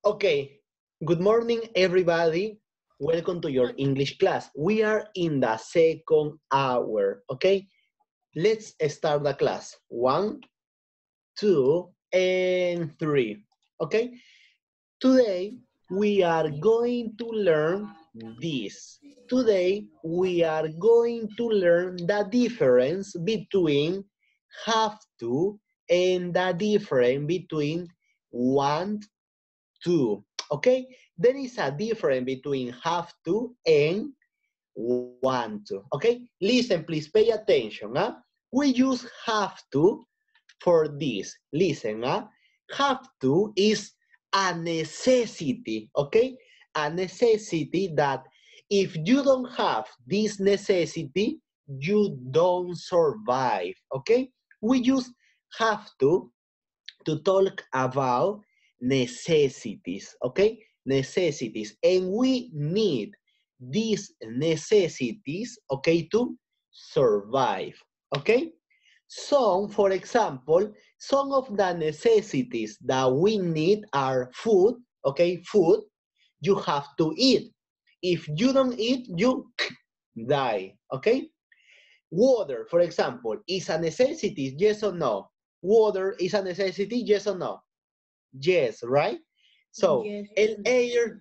Okay, good morning, everybody. Welcome to your English class. We are in the second hour, okay? Let's start the class. 1, 2, and 3, okay? Today, we are going to learn this. Today, we are going to learn the difference between have to and the difference between want to. Okay, there is a difference between have to and want to. Okay, listen, please pay attention. We use have to for this. Listen, have to is a necessity. Okay, a necessity that if you don't have this necessity, you don't survive. Okay, we use have to talk about necessities, okay? Necessities. And we need these necessities, okay, to survive, okay? So, for example, some of the necessities that we need are food, okay? Food, you have to eat. If you don't eat, you die, okay? Water, for example, is a necessity, yes or no? Water is a necessity, yes or no? Yes, right? So, Yes. el air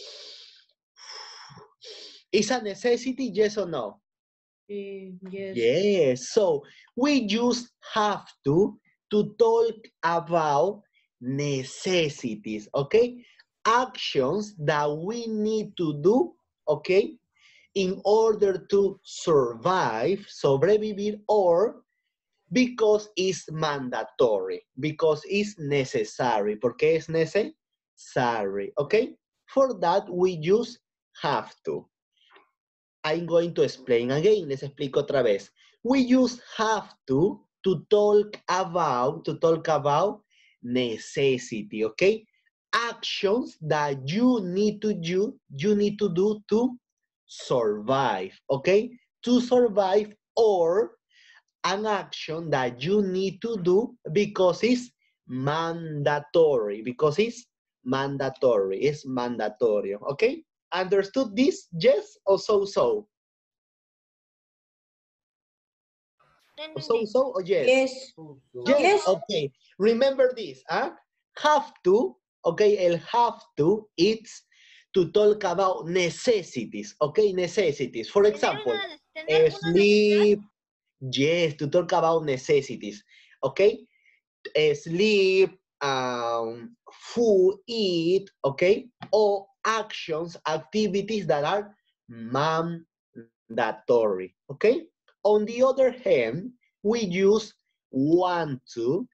is a necessity, yes or no? Yes. Yes. So, we just have to talk about necessities, okay? Actions that we need to do, okay? In order to survive, sobrevivir, or because it's mandatory, because it's necessary, porque es necessary, okay? For that, we use have to. I'm going to explain again, les explico otra vez. We use have to talk about necessity, okay? Actions that you need to do to survive, okay? To survive, or an action that you need to do because it's mandatory, it's mandatory, okay? Understood this? Yes or so? So or yes? Yes. Yes, Yes. okay. Remember this, have to, okay, el have to, it's to talk about necessities, okay, necessities. For example, sleep, yes, to talk about necessities, okay? Sleep, food, eat, okay? Or actions, activities that are mandatory, okay? On the other hand, we use want to,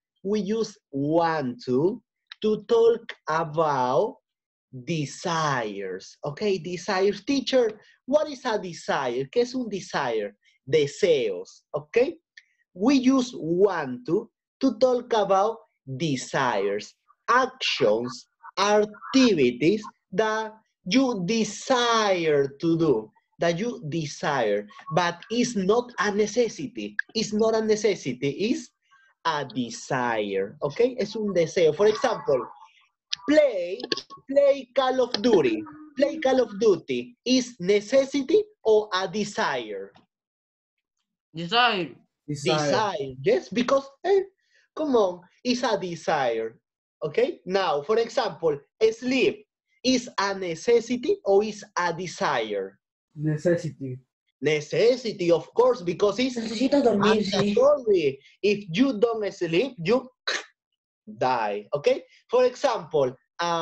to talk about desires, okay? Desires. Teacher, what is a desire? ¿Qué es un desire? Deseos, okay? We use want to talk about desires, actions, activities that you desire to do, but it's not a necessity. It's not a necessity, it's a desire, okay? Es un deseo. For example, play Call of Duty. Play Call of Duty is necessity or a desire? Desire. Desire, yes, because, come on, it's a desire, okay? Now, for example, sleep is a necessity or is a desire? Necessity. Necessity, of course, because it's Necesitas dormir, sí. mandatory. If you don't sleep, you die, okay? For example,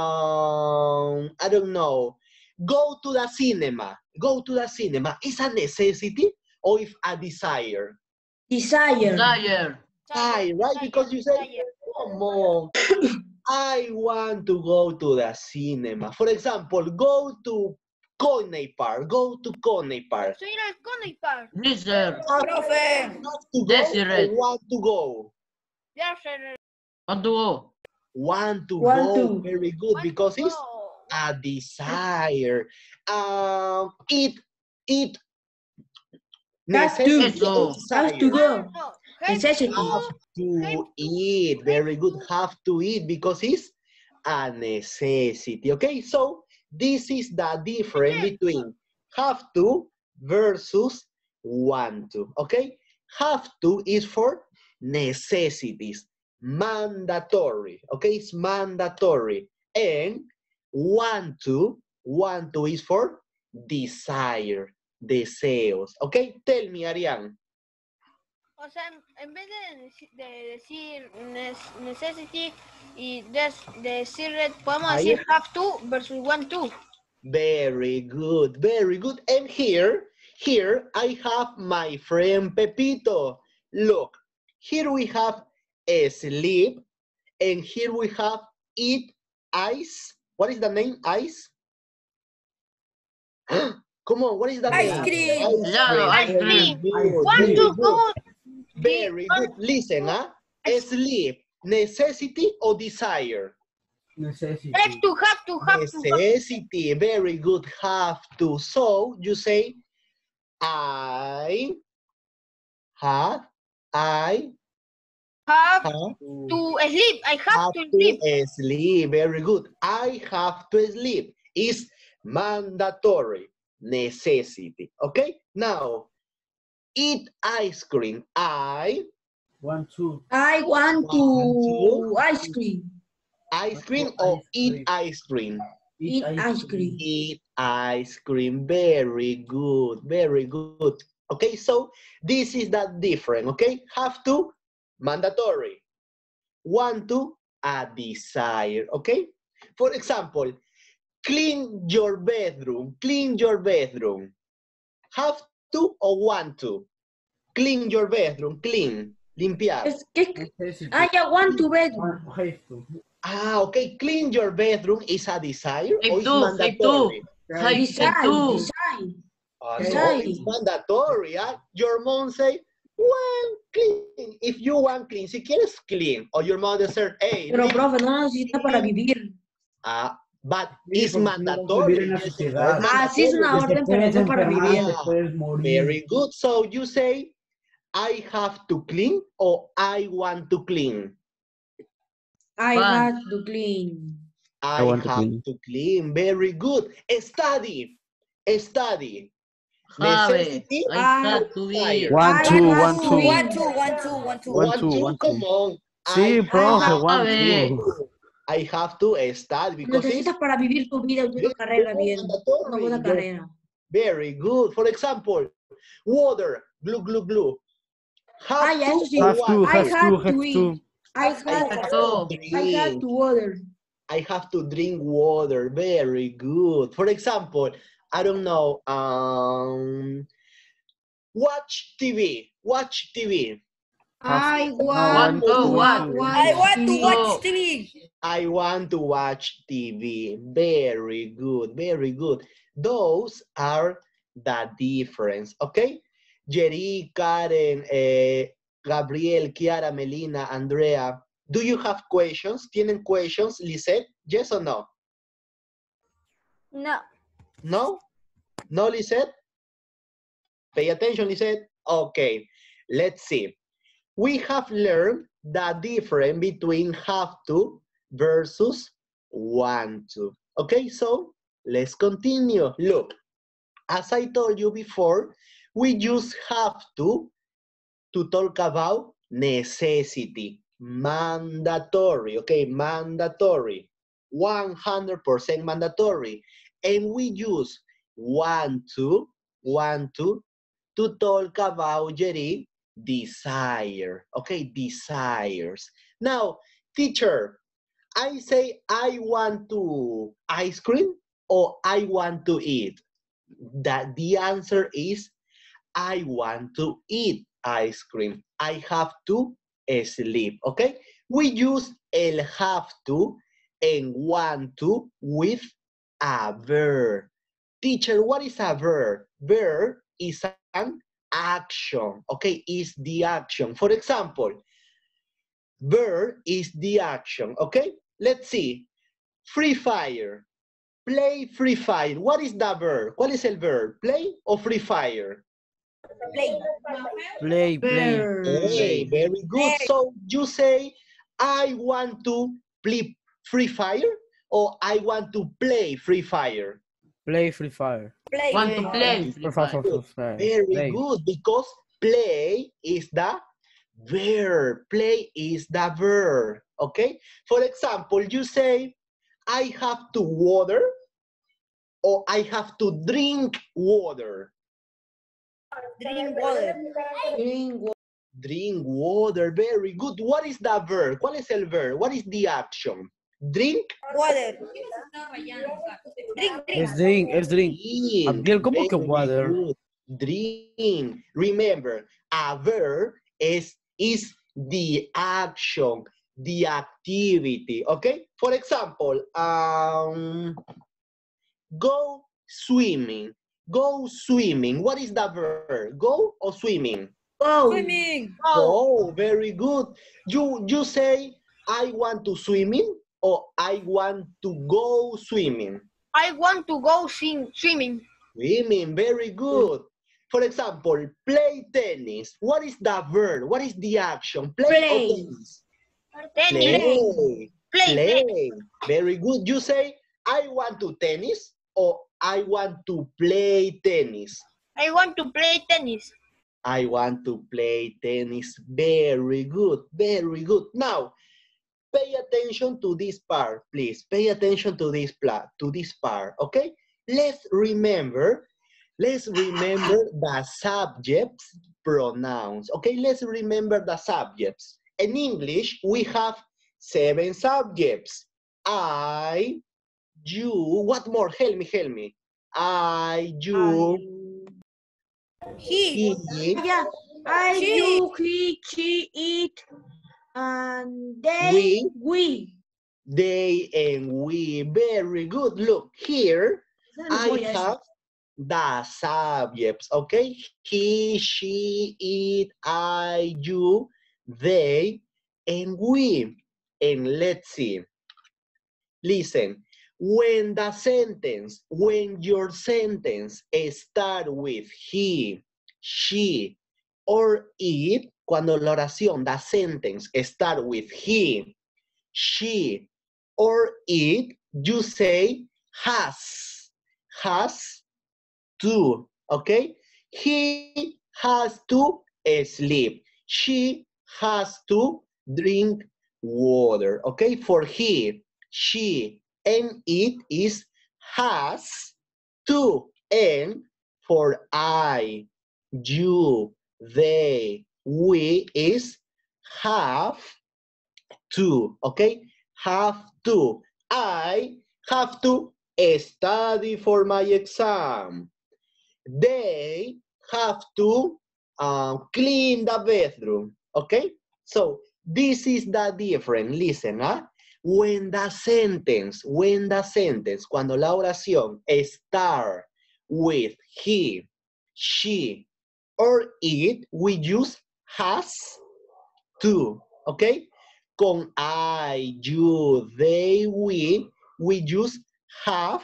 I don't know, go to the cinema. Is a necessity or if a desire? Desire. Desire. Right, because you say, come on, I want to go to the cinema. For example, go to Coney Park. Desire. Have to go Desire. or want to go? Want to go. Want to Want go, to. very good, because it's a desire. It Have necessity to. or Have to desire? go. Necessity. Have to eat, very good, have to eat, because it's a necessity. Okay, so this is the difference between have to versus want to. Okay, have to is for necessities, mandatory. Okay, it's mandatory. And want to is for desire, deseos. Okay, tell me, Ariane. O sea, en vez de decir necessity y decir podemos decir have to versus want to. Very good, very good. And here I have my friend Pepito. Look, here we have sleep, and here we have eat ice. What is the name? Ice? Come on, what is the Ice name? cream. Ice cream. Want to go. Very good. Listen, sleep, necessity or desire? Necessity. Have to. Necessity. Very good. Have to. So you say, I have to sleep. I have to sleep. Sleep. Very good. I have to sleep. Is mandatory. Necessity. Okay? Now, eat ice cream. I Want to. I want to ice cream. Ice cream or eat ice cream? Eat ice cream. Eat ice cream. Very good. Very good. Okay, so this is that different. Okay, have to, mandatory. Want to, a desire. Okay, for example, clean your bedroom. Clean your bedroom. Have to or want to? Clean your bedroom. Clean. Limpiar. Necessity. I want to bed. Have to. Okay. Clean your bedroom is a desire or is Hay mandatory? Design. No, Design. it's mandatory. Your mom say, well, clean. If you want clean, si quieres clean. Or your mother said, hey. Pero, profe, no lo necesita para vivir. But Sí, it's porque mandatory. vivir en la sociedad. Sí es una orden, pero no para vivir. Te puedes morir. Very good. So you say, I have to clean or I want to clean? I have to clean. I have to clean. Very good. Study. Study. Necessity. Want to. Come on. Sí, profe, want to. I have to study because necesitas para vivir tu vida y tu carrera bien. Una buena carrera. Very good. For example, water. Glue, glue, glue. Have to. I have to water. I have to drink water. Very good. For example, I don't know. Watch TV. Watch TV. I want to watch TV. I want to watch TV. Very good. Very good. Those are the difference. Okay? Jerry, Karen, Gabriel, Kiara, Melina, Andrea. Do you have questions? ¿Tienen questions, Lisette? Yes or no? No. No? No, Lisette? Pay attention, Lisette. Okay, let's see. We have learned the difference between have to versus want to. Okay, so let's continue. Look, as I told you before, we use have to talk about necessity. Mandatory, okay, mandatory, 100% mandatory. And we use want to talk about, Jerry, desire, okay, desires. Now, teacher, I say I want to ice cream or I want to eat. That the answer is I want to eat ice cream. I have to sleep, okay? We use el have to and want to with a verb. Teacher, what is a verb? Verb is an action, okay? Is the action. For example, verb is the action, okay? Let's see. Free Fire. Play Free Fire. What is the verb? ¿Cuál es el verb? Play or Free Fire? Play. Very good. So you say, I want to play Free Fire or I want to play Free Fire? Play Free Fire. Play. Want to play. Very good, because play is the verb. Play is the verb, okay? For example, you say, I have to water or I have to drink water. Drink water. Drink water. Drink water, very good. What is the verb? ¿Cuál es el verb? What is the action? Drink. Water. Drink. Es drink. Drink. Abdiel, ¿cómo que Very water? good. Drink. Remember, a verb is the action, the activity, okay? For example, go swimming. Go swimming. What is the verb? Go or swimming? Go. Swimming. Oh, very good. You say, I want to swimming or I want to go swimming? I want to go swimming. Swimming, very good. For example, play tennis. What is the verb? What is the action? Play. Or tennis? Tennis. Play. Very good. You say, I want to tennis or I want to play tennis? I want to play tennis. I want to play tennis. Very good. Very good. Now, pay attention to this part, please. Pay attention to this part, okay? Let's remember the subjects pronouns, okay? Let's remember the subjects. In English, we have 7 subjects. I, you, what more? Help me. I, you, He. yeah. I, you, he, she, it, and they, we. They and we. Very good. Look, here I have the subjects, okay? He, she, it, I, you, they, and we. And let's see. Listen, when your sentence start with he, she, or it, cuando la oración, the sentence start with he, she, or it, you say has to, okay? He has to sleep. She has to drink water, okay? For he, she, and it is has to, and for I, you, they, we is have to, okay? Have to. I have to study for my exam. They have to clean the bathroom, okay? So this is the difference. Listen, huh? When the sentence, cuando la oración start with he, she, or it, we use has to, okay? Con I, you, they, we use have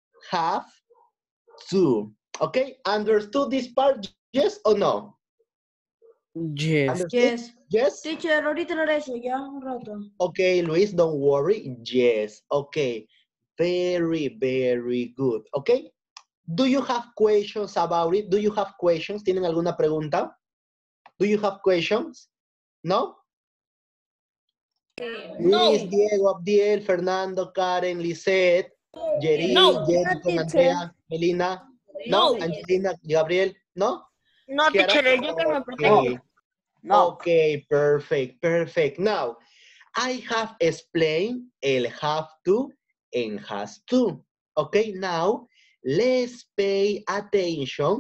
to, okay? Understood this part, yes or no? Yes. Understood? Yes? Teacher, ahorita lo haré ya un rato. Okay, Luis, don't worry. Yes, okay. Very, very good, okay? Do you have questions about it? Do you have questions? ¿Tienen alguna pregunta? Do you have questions? No? No. Luis, Diego, Abdiel, Fernando, Karen, Lisette, Jerry, Jerry con Andrea, Melina. No. Angelina, Gabriel, no? No, teacher, yo que me protejo. No. Okay, perfect. Now, I have explained el have to and has to. Okay, now, let's pay attention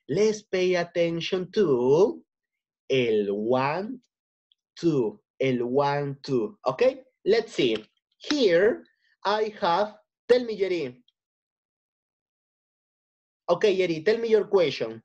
to el want to. Okay, let's see. Here, I have, tell me, Jerry. Okay, Jerry, tell me your question.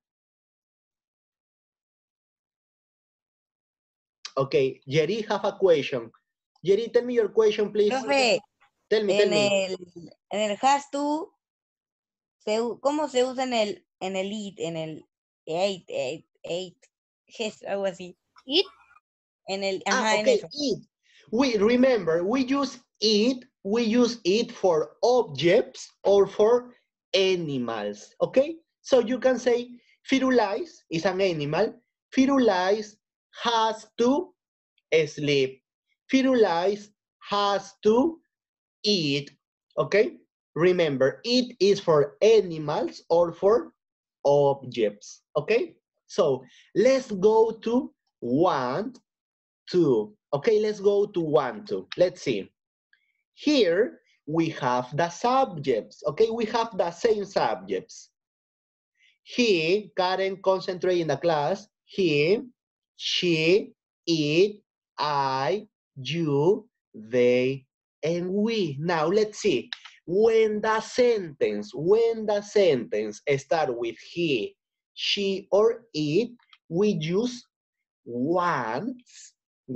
Okay, Jerry have a question. Jerry, tell me your question, please. Profe, Tell me. en el has to, ¿cómo se usa en el it, en el eight, algo así? It. En el, okay, en eso. it. We remember, we use it we use it for objects or for animals, okay? So you can say Firulais is an animal. Firulais has to sleep. Firulais has to eat, okay? Remember, it is for animals or for objects, okay? So let's go to 1, 2. Okay, let's go to 1, 2. Let's see. Here we have the subjects, okay? We have the same subjects. He, Karen, concentrate in the class. He, she, it, I, you, they, and we. Now let's see. When the sentence start with he, she, or it, we use wants,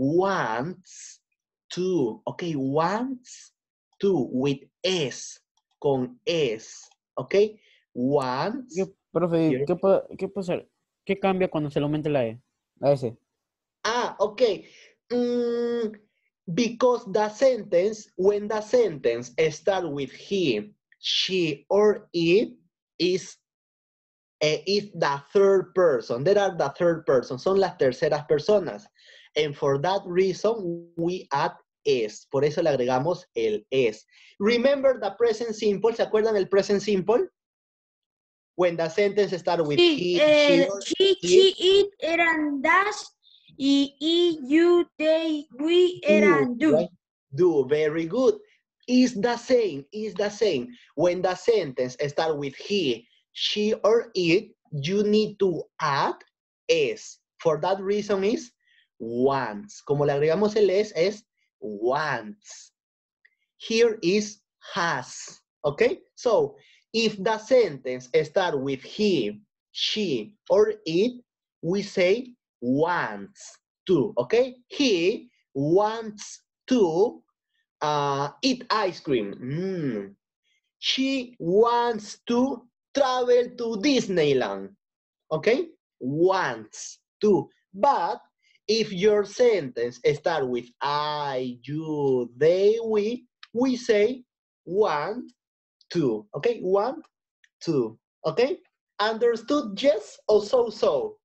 to. Okay, wants to with s, con s. Okay, wants. Profe, Here. ¿qué puede ser? ¿Qué cambia cuando se le aumenta la E? La S. Ah, okay. Because the sentence, when the sentence start with he, she, or it, is the third person. There are the third person. Son las terceras personas. And for that reason, we add es. Por eso le agregamos el es. Remember the present simple. ¿Se acuerdan el present simple? When the sentence start with Sí, he, or she, it eran das y you, they, we eran do. Right? Do, very good. Is the same. When the sentence start with he, she, or it, you need to add es. For that reason is wants. Como le agregamos el es wants. Here is has. Okay? So, if the sentence start with he, she, or it, we say wants to. Okay? He wants to eat ice cream. She wants to travel to Disneyland. Okay? Wants to. But if your sentence start with I, you, they, we say want to. Okay? Want to. Okay? Understood? Yes or so? So,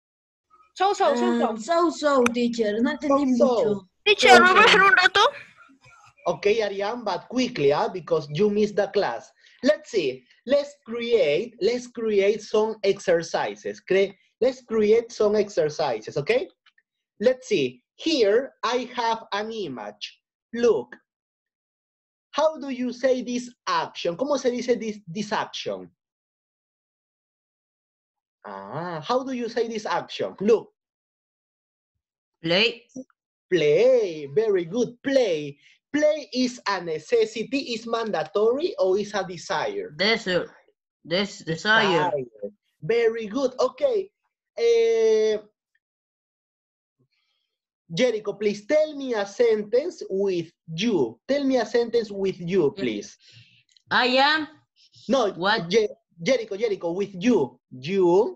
teacher. No entendí mucho. Teacher, ¿me vas a dar un rato? Okay, Ariane, but quickly, because you missed the class. Let's see. Let's create some exercises. Let's create some exercises, okay? Let's see. Here, I have an image. Look. How do you say this action? ¿Cómo se dice this action? How do you say this action? Look. Play. Play. Very good. Play. Play is a necessity, is mandatory, or is a desire? Desire. Very good. Okay. Jericho, please tell me a sentence with you. Tell me a sentence with you, please. I am. No, What? Jericho, with you. You.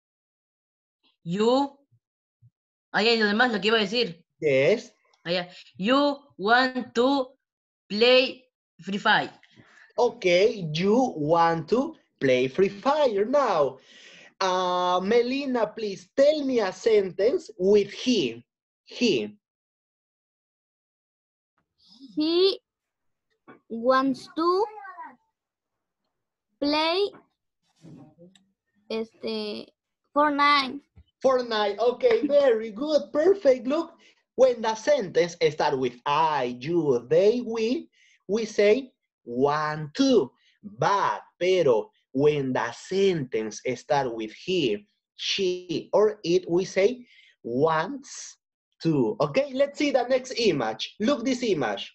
Allá lo demás, lo que iba a decir. Yes. Allá. You want to play Free Fire. Okay, you want to play Free Fire now. Melina, please tell me a sentence with he. He wants to play Fortnite. Fortnite. Okay, very good. Perfect. Look, when the sentence starts with I, you, they, we say want to. Pero when the sentence starts with he, she, or it, we say wants to. Okay, let's see the next image. Look this image.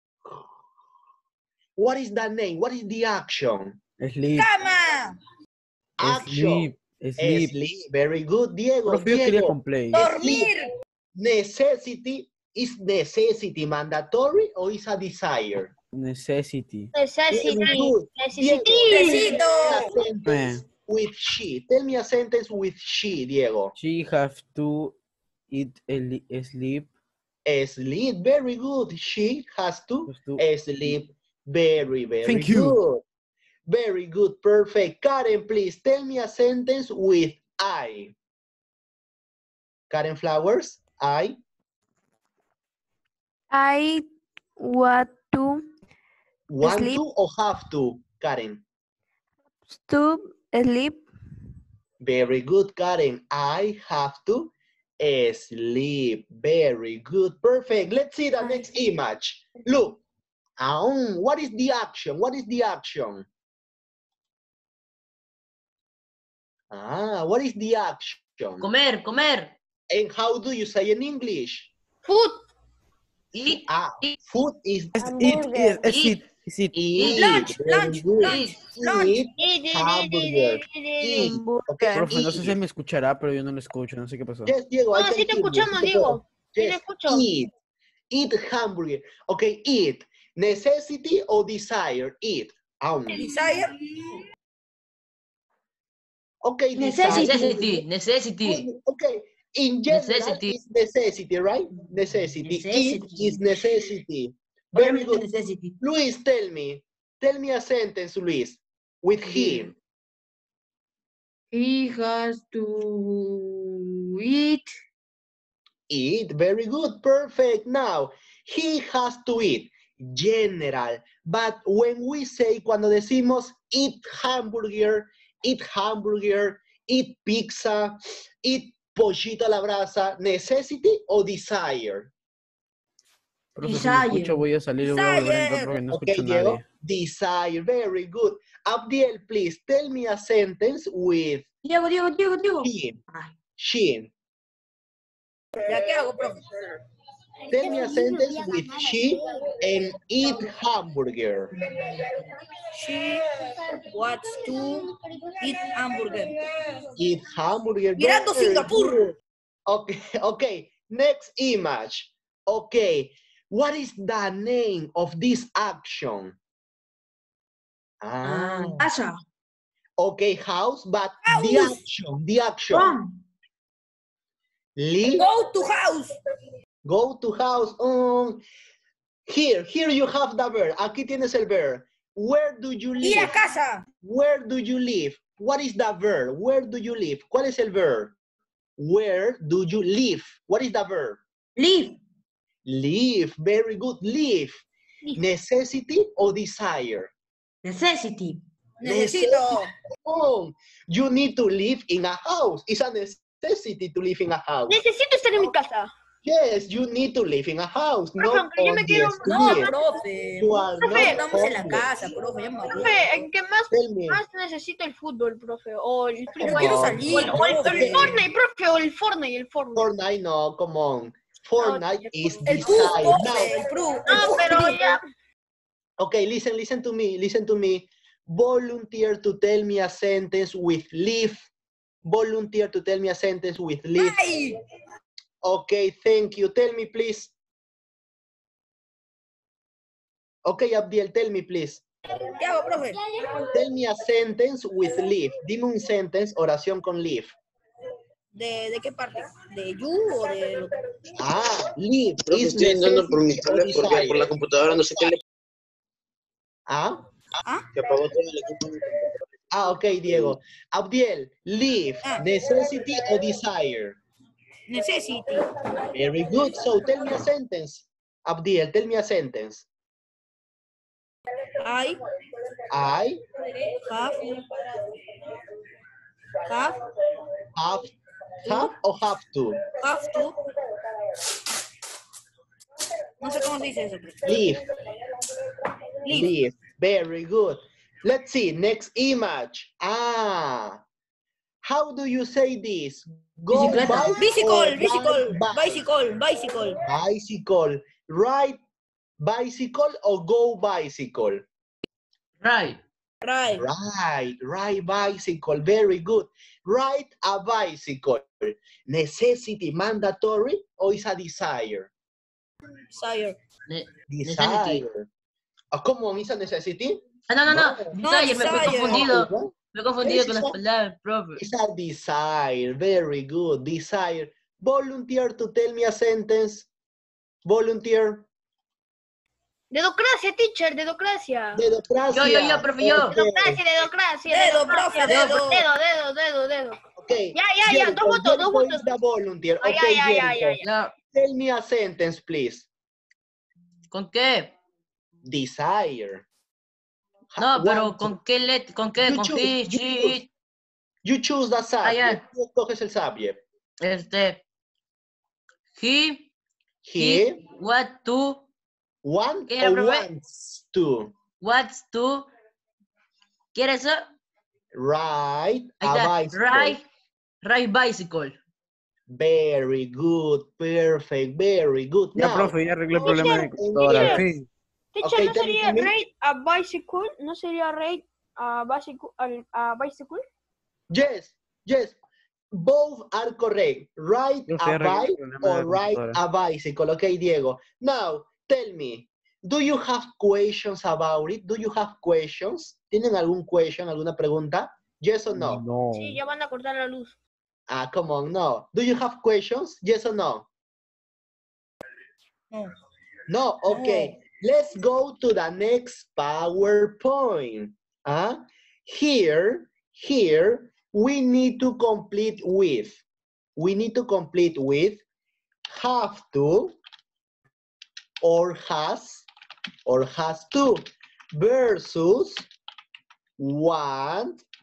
What is the name? What is the action? Sleep. Cama. Action. Sleep. Very good, Diego. Profe, yo quería con play. Dormir. Necessity. Is necessity mandatory or is a desire? Necessity. Necessity. Necesito. With she. Tell me a sentence with she, Diego. She have to eat sleep Sleep. Very good. She has to Has to sleep. Very, very Thank good. you. Very good. Perfect. Karen, please tell me a sentence with I. Karen Flowers, I want to want sleep. to or have to, Karen? Sleep. Very good, Karen. I have to sleep. Very good. Perfect. Let's see the next image. Look. What is the action? What is the action? What is the action? Comer, comer. And how do you say in English? Food. Eat. Food is Eat. Lunch, Very lunch, good. lunch, Eat Eat. hamburger. Eat. Okay, Profe, no sé eat. si me escuchará, pero yo no lo escucho, no sé qué pasó. Yes, Diego, I No, can sí te hear you. escuchamos, Sí te Diego. puedo. Sí te Yes, escucho. eat. Eat hamburger. Okay, eat. Necessity or desire? Eat. Desire. Okay, Necessity. Necessity. Okay, in general, Necessity. it's necessity, right? Necessity. Eat Necessity. is necessity. Very Obviamente good. necessity. Luis, tell me a sentence, Luis, with him. He has to eat. Eat, very good, perfect. Now, he has to eat, general. But when we say, cuando decimos eat hamburger, eat pizza, eat pollito a la brasa, necessity or desire? Profe, si me escucho, voy a salir y voy a volver a entrar porque no Okay, escucho a Diego, nadie. desire, very good. Abdiel, please, tell me a sentence with Diego. him, she. ¿Ya qué hago, profe? Tell me a sentence with she and eat hamburger. She wants to eat hamburger. Eat hamburger. Mirando very Singapur. good. Okay. Next image. Okay. What is the name of this action? Casa. Okay, house, but the action. From. Leave. Go to house. Go to house. Here you have the verb. Aquí tienes el verb. Where do you live? Ir a casa. Where do you live? What is the verb? Where do you live? ¿Cuál es el verb? Where do you live? What is the verb? Live. Live. Very good. Live. Necessity or desire? Necessity. Necesito. Oh, you need to live in a house. It's a necessity to live in a house. Necesito estar en mi casa. Yes, you need to live in a house. Profe, Not aunque yo on me the quiero- street. No, profe. You are Profe, not estamos en la homeless. casa, profe. Ya me aburro. Profe, ¿en qué Tell me. más necesito el fútbol, profe? O el Free Come Fire. on. O el Fortnite, profe. O el Fortnite. Fortnite, no, come on. Fortnite is El desire. fútbol, Now, el Pro. No, pero ya. okay, listen to me. Volunteer to tell me a sentence with live. Volunteer to tell me a sentence with live. Ay. Okay, thank you. Tell me, please. Okay, Abdiel, tell me, please. ¿Qué hago, profe? Tell me a sentence with live. Dime un sentence, oración con live. ¿De qué parte? ¿De you o de...? Live. Profe, is estoy entrando por mi necessity or tablet porque por desire. la computadora no sé qué le que apagó todo el equipo. Okay, Diego. Abdiel, live, necessity or desire? Necessity. Very good. So tell me a sentence. Abdiel, tell me a sentence. I I have or have to? have to. No sé cómo se dice eso. profe. Live. Live. Very good. Let's see. Next image. How do you say this? Go Bicicleta. bike or Bicycle. ride bike? Bicycle. Bicycle. Ride bicycle or go bicycle? Right. Ride bicycle. Very good. Ride a bicycle. Necessity, mandatory, or is a desire? Desire. Necessity. Desire. Come on, is a necessity? No. Desire, me he desire. confundido. Me he confundido con las palabras, profe. It's a desire. Very good. Desire. Volunteer to tell me a sentence. Volunteer. Dedocracia, teacher, dedocracia. Dedocracia. Yo, profe, yo. Okay. Dedocracia. Dedo, profe, dedo. Dedo. Okay. Ya, Jericho, dos votos. Jericho is the volunteer. Ay, Okay, ay, Jericho. Ya. Tell me a sentence, please. ¿Con qué? Desire. No, pero Want ¿con to. qué let? ¿Con qué? You ¿Con choose, he, you she, choose. it? You choose the subject. ya. Tú escoges el subject. He, what to, Want ¿qué era, or profe? wants to. What's to, ¿quieres eso? Ride Ahí a está, bicycle. ride bicycle. Very good. Perfect. Very good. Ya, Now, profe, ya arreglé el problema de mi computadora. teacher. Al fin. Teacher, Okay, ¿no tell me, sería tell me. ride a bicycle? ¿No sería ride a bicycle? Yes. Both are correct. Ride Yo a arreglé el bike problema de or la ride computadora. a bicycle. Okay, Diego. Now, tell me, do you have questions about it? Do you have questions? ¿Tienen algún question, alguna pregunta? Yes or no? No. Sí, ya van a cortar la luz. Ah, come on, no. Do you have questions? Yes or no? No. No, okay. Let's go to the next PowerPoint. Here, we need to complete with. We need to complete with have to or has to versus want,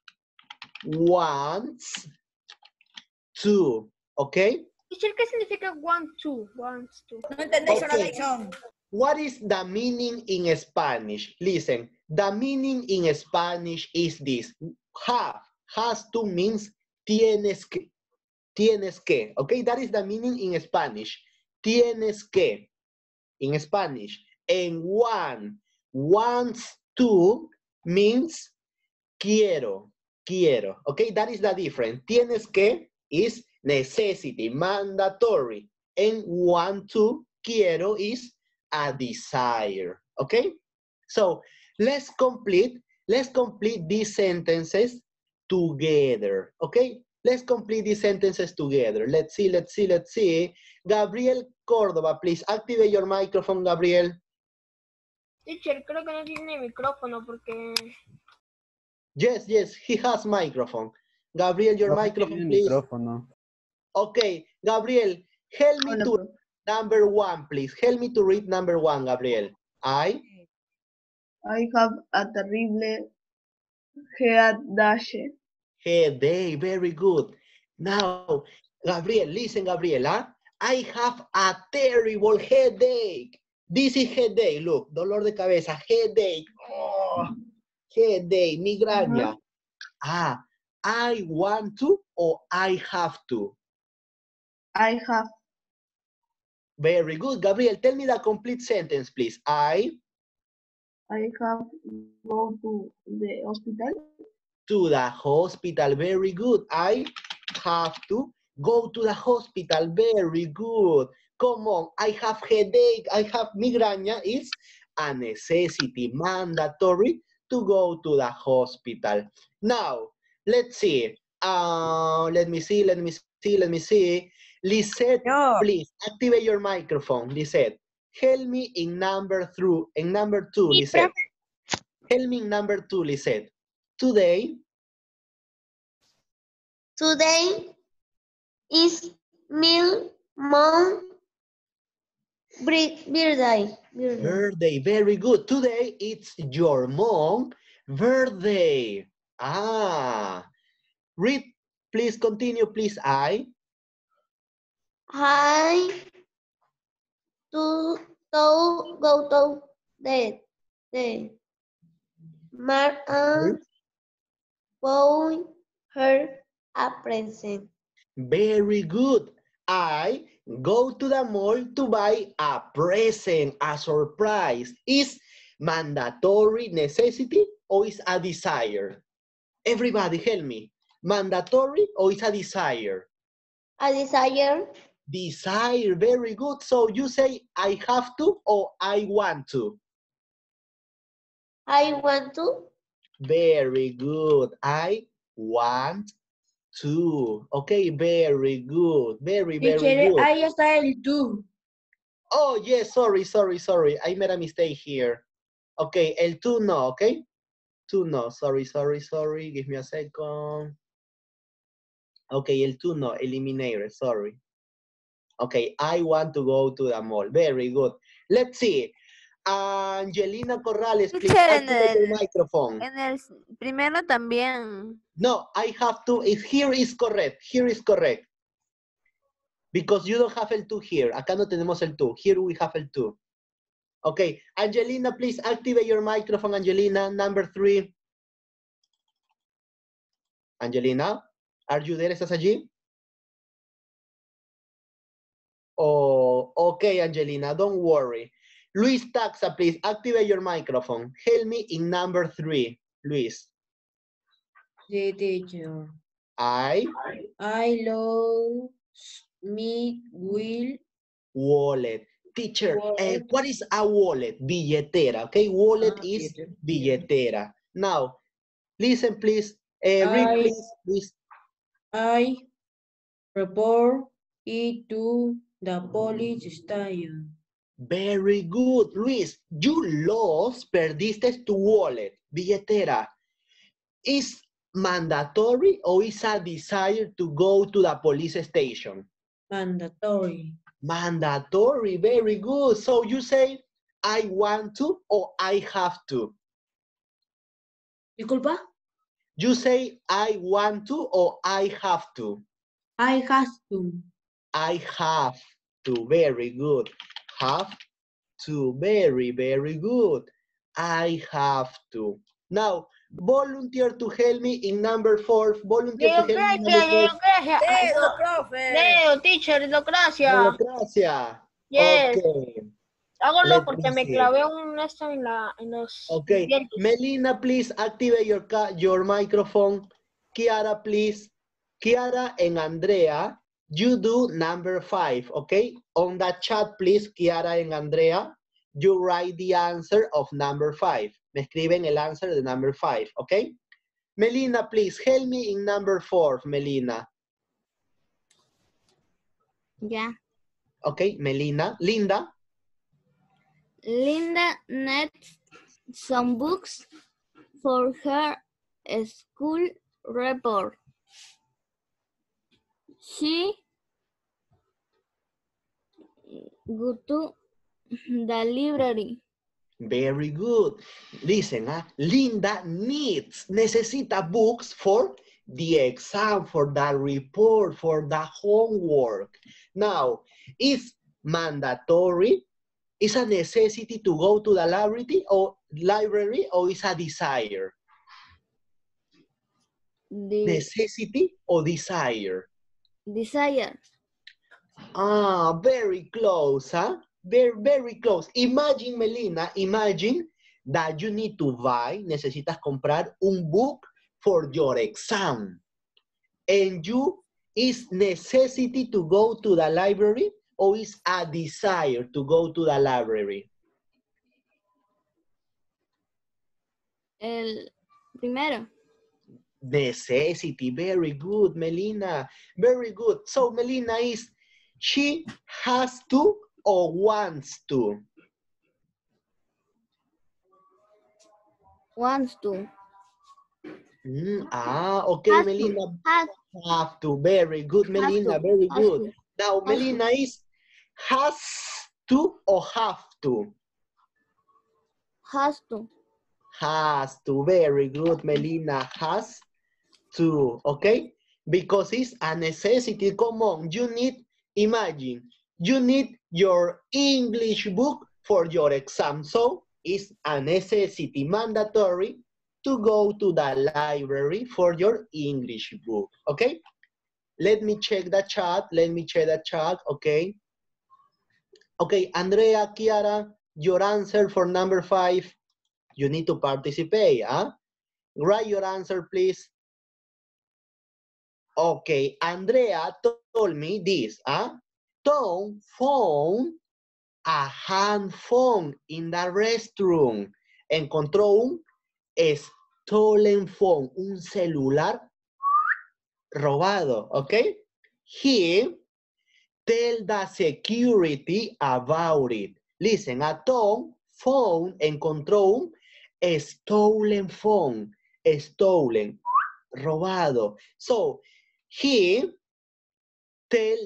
wants to. Okay? Teacher, ¿qué significa want to? Wants to. No entendéis una Okay. lección. What is the meaning in Spanish? Listen, the meaning in Spanish is this. Have, has to means tienes que. Okay, that is the meaning in Spanish. Tienes que, in Spanish. And wants to means quiero. Okay, that is the difference. Tienes que is necessity, mandatory. And want to, quiero, is a desire. Okay? So let's complete these sentences together. Okay? Let's complete these sentences together. Let's see. Gabriel Córdoba, please activate your microphone, Gabriel. Teacher, creo que no tiene micrófono porque... Yes, he has microphone. Gabriel, your microphone, please. Micrófono. Okay, Gabriel, help me to read number 1, please. Help me to read number 1, Gabriel. I have a terrible headache. Headache, very good. Now, Gabriel, listen, Gabriela. I have a terrible headache. This is headache, look, dolor de cabeza, headache. Oh, headache, migraña. I want to or I have to? I have. Very good, Gabriel. Tell me the complete sentence, please. I have go to the hospital. To the hospital, very good. I have to go to the hospital, very good. Come on, I have headache, I have migraña. It's a necessity, mandatory to go to the hospital. Now, let's see. Let me see. Lisette, please activate your microphone. Lisette, help me in number 2, Lisette. Help me in number 2, Lisette. Today is mom birthday. Birthday, very good. Today it's your mom birthday. Read, please continue, please. I to go to the market and buy her a present. Very good. I go to the mall to buy a present, a surprise. Is mandatory necessity or is a desire? Everybody help me. Mandatory or is a desire? A desire. Desire, very good. So you say I have to or I want to? I want to. Very good. I want to. Okay, very good. Very good. Ahí está el to. Oh, yes, sorry. I made a mistake here. Okay, el tú no, okay? Tú no, sorry. Give me a second. Okay, el tú no, eliminator, sorry. Okay, I want to go to the mall. Very good. Let's see. Angelina Corrales, please activate your microphone. En el primero también. No, I have to. Here is correct. Because you don't have el tú here. Acá no tenemos el tú. Here we have el tú. Okay, Angelina, please activate your microphone, Angelina, number 3. Angelina, are you there? ¿Estás allí? Oh, okay, Angelina, don't worry. Luis Taxa, please activate your microphone. Help me in number 3, Luis. Sí, teacher. I lost me will. Wallet. Teacher, what is a wallet? Billetera, okay? Wallet is billetera. Now, listen, please. Read, please. I report it to the police station. Very good, Luis. You lost, perdiste tu wallet, billetera. Is mandatory or is a desire to go to the police station? Mandatory. Mandatory, very good. So you say, I want to or I have to? Disculpa? You say, I want to or I have to? I have to. I have to, very good. Have to, very good. I have to. Now, volunteer to help me in number 4. Volunteer to help me in number 4. Leo, teacher, democracia. Democracia. Yes. Okay. Hágalo porque me clavé un esto en los Okay. dientes. Melina, please activate your microphone. Kiara, please. Kiara and Andrea, you do number 5, okay? On the chat, please, Kiara and Andrea, you write the answer of number 5. Me escriben el answer de number 5, okay? Melina, please, help me in number 4, Melina. Yeah. Okay, Melina. Linda? Linda needs some books for her school report. She go to the library. Very good. Listen, Linda necesita books for the exam, for the report, for the homework. Now, is mandatory? Is a necessity to go to the library or is a desire? Necessity or desire? Desire. Ah, very close, huh? Very close. Imagine, Melina, imagine that you need to buy, necesitas comprar un book for your exam. And you, is necessity to go to the library or is a desire to go to the library? El primero. Necessity, very good, Melina, very good. So Melina is, she has to or wants to? Wants to. Okay, Has Melina, to. have to, very good, Melina, very good. Now, Melina is, has to or have to? Has to. Has to, very good, Melina, has to, okay? Because it's a necessity, come on, you need, imagine, you need your English book for your exam, so it's a necessity, mandatory, to go to the library for your English book, okay? Let me check the chat, okay? Okay, Andrea, Kiara, your answer for number 5, you need to participate, huh? Write your answer, please. Okay, Andrea told me this, huh? Tom found a hand phone in the restroom. Encontró un stolen phone, un celular robado, okay? He Tell the security about it. Listen, Tom encontró un stolen phone. Stolen, robado. So, he tell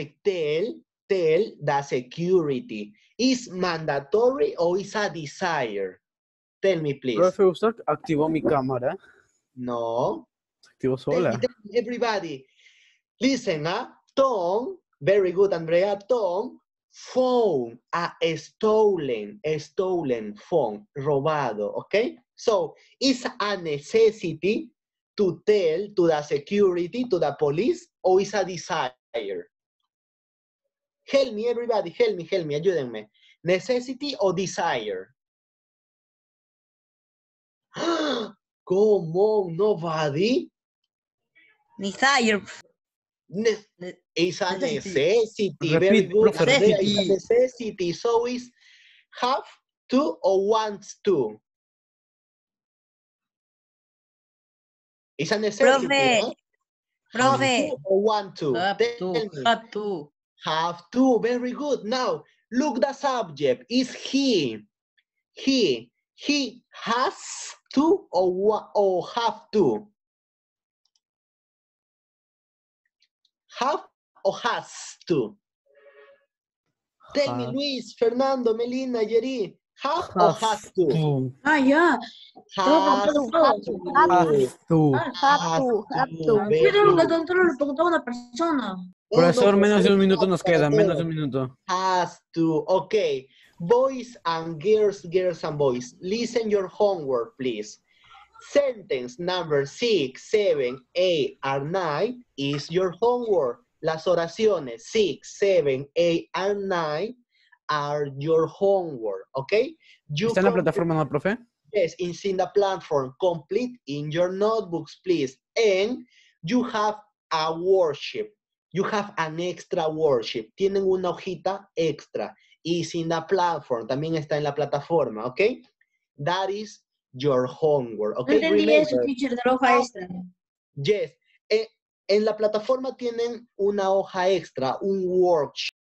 the security. Is mandatory or is a desire? Tell me, please. Profe, ¿usted activó mi cámara? No. Se activó sola. Tell me, everybody. Listen, Tom, very good, Andrea. Tom phone, a stolen phone, robado, okay? So, it's a necessity to tell to the security, to the police, or is a desire? Help me, everybody, help me, ayúdenme. Necessity or desire? Come on, nobody? Desire. It's a necessity. Very Repeat, good. profe, Andrea, repeat. it's a necessity. So it's have to or wants to? It's a necessity. Profe, Huh? profe. Have to or want to? Have Tell to, me. have to. Have to. Very good. Now, look the subject. Is he. He has to or have to? Have or has to? Tell me, Luis, Fernando, Melina, Yeri. Have or has to? Ah, ya. Has Todo. Have to. Have to. Yo tengo que controlar porque tengo una persona. Profesor, menos de un minuto have nos para queda, menos de todo. un minuto. Has to. Okay. Boys and girls and boys, listen your homework, please. Sentence number 6, 7, 8, and 9 is your homework. Las oraciones 6, 7, 8, and 9 are your homework, okay? ¿Está en la plataforma, no, profe? Yes, it's in the platform. Complete in your notebooks, please. And you have a worksheet. You have an extra worksheet. Tienen una hojita extra. It's in the platform. También está en la plataforma, ¿ok? That is your homework, ¿ok? No entendí eso, Remember, teacher, de la hoja extra. yes. En la plataforma tienen una hoja extra, un worksheet.